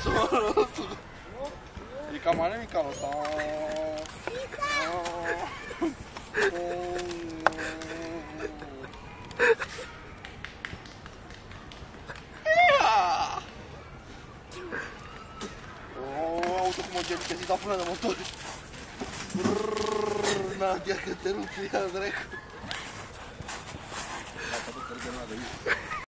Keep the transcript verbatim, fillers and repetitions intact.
E cam mare, mica ăsta. Auto cum o genică, zi da până de motor. Nadia, că te rupi, ia dracu.